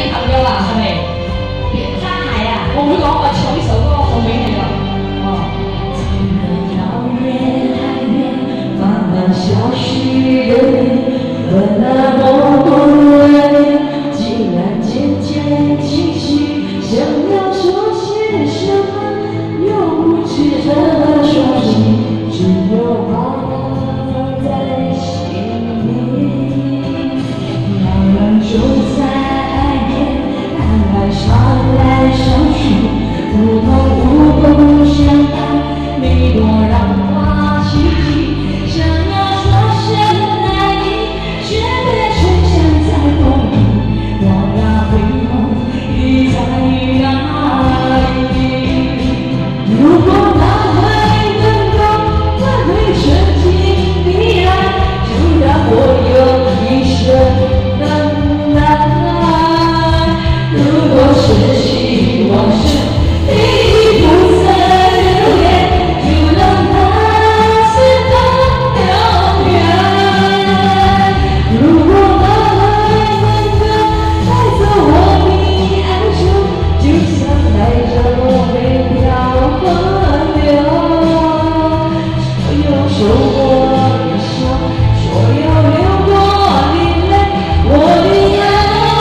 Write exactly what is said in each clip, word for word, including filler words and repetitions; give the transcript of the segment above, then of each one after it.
变朋友啊，係咪？變真係啊！我會講我唱呢首歌送俾你啊。哦。遙遠海邊，慢慢消失的臉，和那模糊的臉，竟然漸漸清晰。想要說些什麼，又不知怎麼說起，只有把它放在心裡。浪浪就在海邊，岸岸潮來潮去，不痛不痛不想它，每朵浪花稀奇。想要說聲愛你，卻被吹響在風裡。我那回頭，你在哪裡？如果那回能夠換回純淨的愛，就讓我有一生等待。如果深情往事已不再留戀，就讓它隨風飄遠。如果那回能夠帶走我的哀愁，就像帶着我每條河流。所有受過的傷，所有流過的淚，我的愛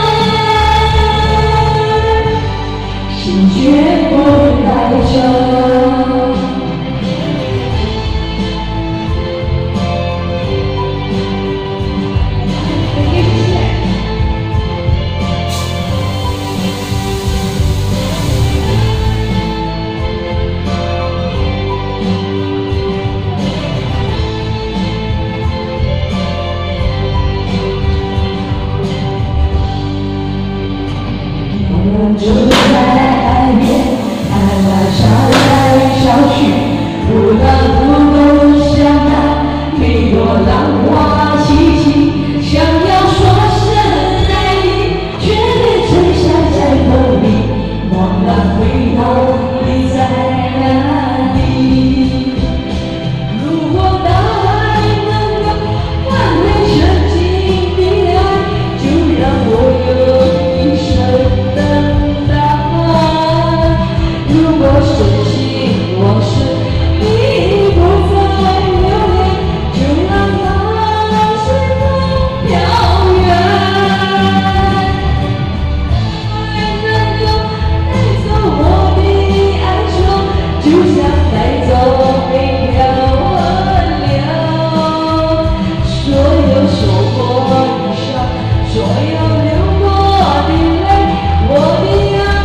心絕不帶走。就在海邊，岸岸潮來潮去，不冷不凍像它，每朵浪花稀奇。想要說聲愛你，卻被吹響在風裡。忘了回頭，你在哪裡？如果大海能夠換回純淨的愛，就讓我有一生的如果深情往事已不再留戀，就讓它隨風飄遠。愛能夠帶走我的哀愁，就像帶走每條河流。所有受過的傷，所有流過的淚，我的愛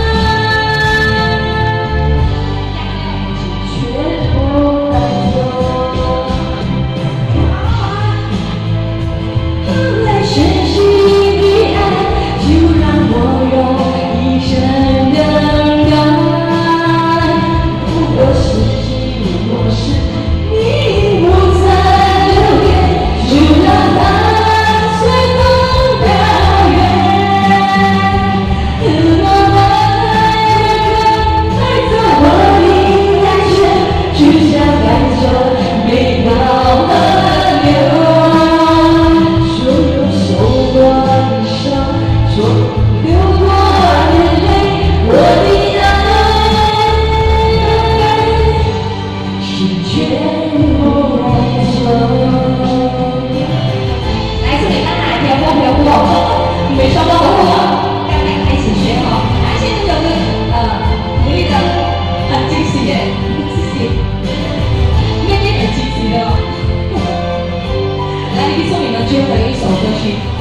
没收到的货，刚刚开始学好，而且这首歌呃鼓励的很惊喜耶，谢谢，应该很惊喜的哦。来，送你们最后的一首歌曲。